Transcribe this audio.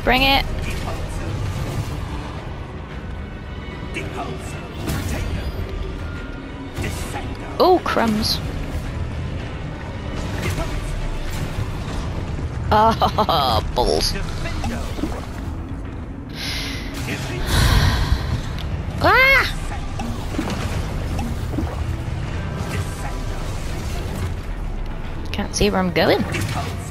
Bring it. Oh, crumbs. Ah, balls. Ah! Can't see where I'm going.